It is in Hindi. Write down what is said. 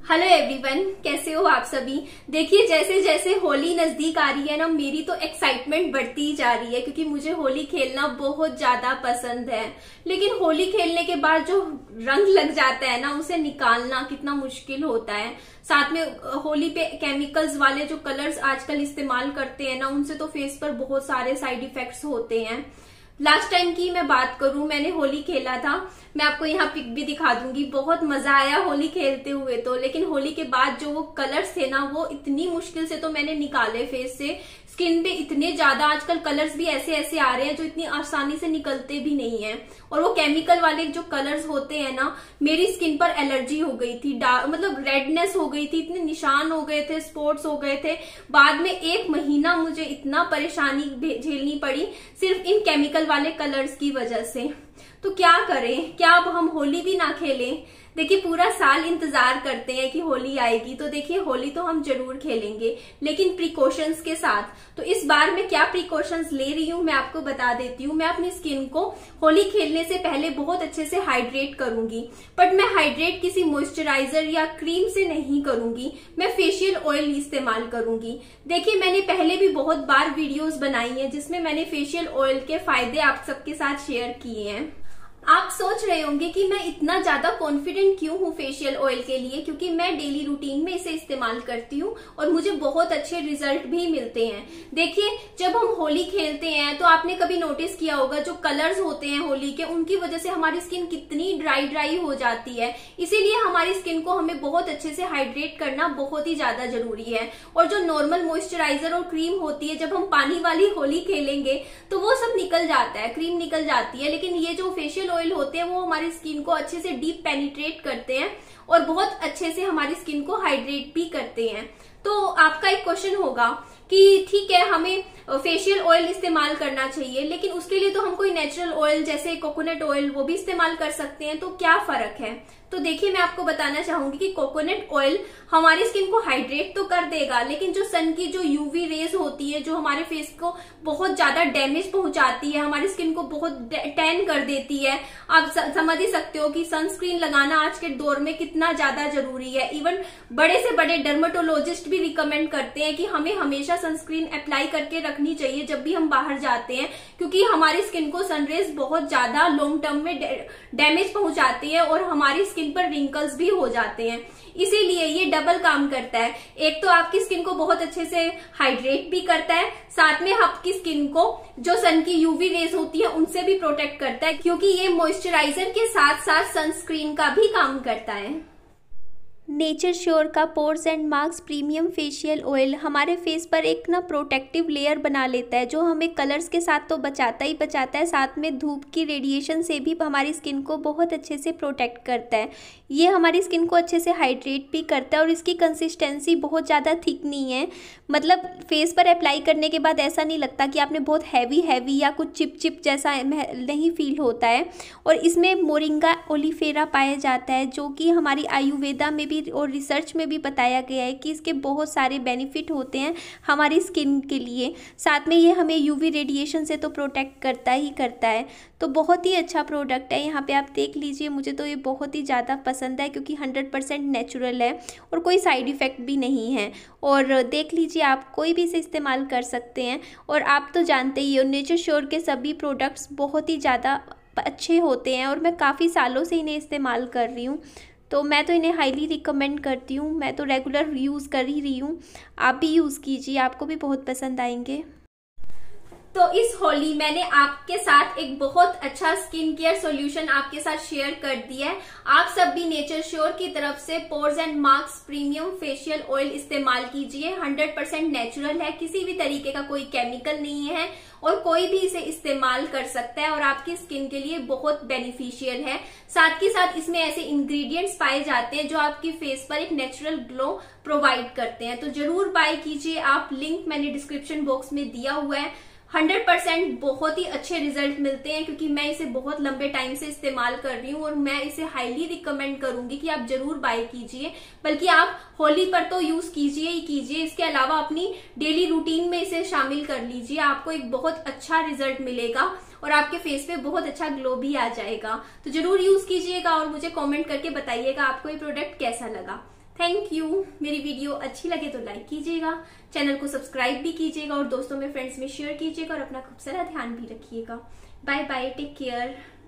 हेलो एवरीवन, कैसे हो आप सभी। देखिए, जैसे जैसे होली नजदीक आ रही है ना, मेरी तो एक्साइटमेंट बढ़ती जा रही है क्योंकि मुझे होली खेलना बहुत ज्यादा पसंद है। लेकिन होली खेलने के बाद जो रंग लग जाता है ना, उसे निकालना कितना मुश्किल होता है। साथ में होली पे केमिकल्स वाले जो कलर्स आजकल इस्तेमाल करते हैं ना, उनसे तो फेस पर बहुत सारे साइड इफेक्ट्स होते हैं। लास्ट टाइम की मैं बात करूं, मैंने होली खेला था। मैं आपको यहाँ पिक भी दिखा दूंगी। बहुत मजा आया होली खेलते हुए तो। लेकिन होली के बाद जो वो कलर्स थे ना, वो इतनी मुश्किल से तो मैंने निकाले फेस से। स्किन पे इतने ज्यादा आजकल कलर्स भी ऐसे ऐसे आ रहे हैं जो इतनी आसानी से निकलते भी नहीं है। और वो केमिकल वाले जो कलर्स होते हैं ना, मेरी स्किन पर एलर्जी हो गई थी, मतलब रेडनेस हो गई थी, इतने निशान हो गए थे, स्पॉट्स हो गए थे। बाद में 1 महीना मुझे इतना परेशानी झेलनी पड़ी सिर्फ इन केमिकल वाले कलर्स की वजह से। तो क्या करें, क्या अब हम होली भी ना खेलें। देखिए, पूरा साल इंतजार करते हैं कि होली आएगी, तो देखिए होली तो हम जरूर खेलेंगे, लेकिन प्रिकॉशंस के साथ। तो इस बार मैं क्या प्रिकॉशंस ले रही हूँ मैं आपको बता देती हूँ। मैं अपनी स्किन को होली खेलने से पहले बहुत अच्छे से हाइड्रेट करूंगी, बट मैं हाइड्रेट किसी मॉइस्चराइजर या क्रीम से नहीं करूंगी, मैं फेशियल ऑयल इस्तेमाल करूंगी। देखिए, मैंने पहले भी बहुत बार वीडियोस बनाई हैं जिसमें मैंने फेशियल ऑयल के फायदे आप सबके साथ शेयर किए हैं। आप सोच रहे होंगे कि मैं इतना ज्यादा कॉन्फिडेंट क्यों हूँ फेशियल ऑयल के लिए, क्योंकि मैं डेली रूटीन में इसे इस्तेमाल करती हूँ और मुझे बहुत अच्छे रिजल्ट भी मिलते हैं। देखिए, जब हम होली खेलते हैं तो आपने कभी नोटिस किया होगा, जो कलर्स होते हैं होली के, उनकी वजह से हमारी स्किन कितनी ड्राई हो जाती है। इसीलिए हमारी स्किन को हमें बहुत अच्छे से हाइड्रेट करना बहुत ही ज्यादा जरूरी है। और जो नॉर्मल मॉइस्चराइजर और क्रीम होती है, जब हम पानी वाली होली खेलेंगे तो वो सब निकल जाता है, क्रीम निकल जाती है। लेकिन ये जो फेशियल ऑयल होते हैं वो हमारी स्किन को अच्छे से डीप पेनिट्रेट करते हैं और बहुत अच्छे से हमारी स्किन को हाइड्रेट भी करते हैं। तो आपका एक क्वेश्चन होगा कि ठीक है, हमें फेशियल ऑयल इस्तेमाल करना चाहिए, लेकिन उसके लिए तो हम कोई नेचुरल ऑयल जैसे कोकोनट ऑयल वो भी इस्तेमाल कर सकते हैं, तो क्या फर्क है। तो देखिए, मैं आपको बताना चाहूंगी कि कोकोनट ऑयल हमारी स्किन को हाइड्रेट तो कर देगा, लेकिन जो सन की जो यूवी रेज होती है, जो हमारे फेस को बहुत ज्यादा डैमेज पहुंचाती है, हमारी स्किन को बहुत टैन कर देती है। आप समझ ही सकते हो कि सनस्क्रीन लगाना आज के दौर में कितना ज्यादा जरूरी है। इवन बड़े से बड़े डर्मेटोलॉजिस्ट भी रिकमेंड करते हैं कि हमें हमेशा सनस्क्रीन अप्लाई करके रखनी चाहिए जब भी हम बाहर जाते हैं, क्योंकि हमारी स्किन को सनरेज बहुत ज्यादा लॉन्ग टर्म में डैमेज पहुंचाती है और हमारी स्किन पर रिंकल्स भी हो जाते हैं। इसीलिए ये डबल काम करता है। एक तो आपकी स्किन को बहुत अच्छे से हाइड्रेट भी करता है, साथ में आपकी स्किन को जो सन की यूवी रेज होती है उनसे भी प्रोटेक्ट करता है, क्योंकि ये मॉइस्चराइजर के साथ साथ सनस्क्रीन का भी काम करता है। नेचर श्योर का pores and marks premium facial oil हमारे फेस पर एक प्रोटेक्टिव लेयर बना लेता है, जो हमें कलर्स के साथ तो बचाता ही बचाता है, साथ में धूप की रेडिएशन से भी हमारी स्किन को बहुत अच्छे से प्रोटेक्ट करता है। ये हमारी स्किन को अच्छे से हाइड्रेट भी करता है और इसकी कंसिस्टेंसी बहुत ज़्यादा थिक नहीं है। मतलब फेस पर अप्लाई करने के बाद ऐसा नहीं लगता कि आपने बहुत हैवी या कुछ चिप जैसा नहीं फील होता है। और इसमें मोरिंगा ओलिफेरा पाया जाता है, जो कि हमारी आयुर्वेदा में भी और रिसर्च में भी बताया गया है कि इसके बहुत सारे बेनिफिट होते हैं हमारी स्किन के लिए। साथ में ये हमें यूवी रेडिएशन से तो प्रोटेक्ट करता ही करता है। तो बहुत ही अच्छा प्रोडक्ट है। यहाँ पे आप देख लीजिए, मुझे तो ये बहुत ही ज़्यादा पसंद है क्योंकि 100% नेचुरल है और कोई साइड इफ़ेक्ट भी नहीं है। और देख लीजिए, आप कोई भी इसे इस्तेमाल कर सकते हैं। और आप तो जानते ही हो, नेचर श्योर के सभी प्रोडक्ट्स बहुत ही ज़्यादा अच्छे होते हैं और मैं काफ़ी सालों से इन्हें इस्तेमाल कर रही हूँ। तो मैं तो इन्हें हाईली रिकमेंड करती हूँ। मैं तो रेगुलर यूज़ कर ही रही हूँ। आप भी यूज़ कीजिए, आपको भी बहुत पसंद आएंगे। तो इस होली मैंने आपके साथ एक बहुत अच्छा स्किन केयर सॉल्यूशन आपके साथ शेयर कर दिया है। आप सब भी नेचर श्योर की तरफ से pores and marks premium facial oil इस्तेमाल कीजिए। 100% नेचुरल है, किसी भी तरीके का कोई केमिकल नहीं है और कोई भी इसे इस्तेमाल कर सकता है और आपकी स्किन के लिए बहुत बेनिफिशियल है। साथ ही साथ इसमें ऐसे इंग्रेडिएंट्स पाए जाते हैं जो आपकी फेस पर एक नेचुरल ग्लो प्रोवाइड करते हैं। तो जरूर बाय कीजिए आप, लिंक मैंने डिस्क्रिप्शन बॉक्स में दिया हुआ है। 100% बहुत ही अच्छे रिजल्ट मिलते हैं, क्योंकि मैं इसे बहुत लंबे टाइम से इस्तेमाल कर रही हूँ और मैं इसे हाईली रिकमेंड करूंगी कि आप जरूर बाय कीजिए। बल्कि आप होली पर तो यूज कीजिए ही कीजिए, इसके अलावा अपनी डेली रूटीन में इसे शामिल कर लीजिए। आपको एक बहुत अच्छा रिजल्ट मिलेगा और आपके फेस पे बहुत अच्छा ग्लो भी आ जाएगा। तो जरूर यूज कीजिएगा और मुझे कॉमेंट करके बताइएगा आपको ये प्रोडक्ट कैसा लगा। Thank you. मेरी वीडियो अच्छी लगे तो लाइक कीजिएगा, चैनल को सब्सक्राइब भी कीजिएगा और दोस्तों में फ्रेंड्स में शेयर कीजिएगा और अपना खूब सारा ध्यान भी रखिएगा। Bye bye, take care.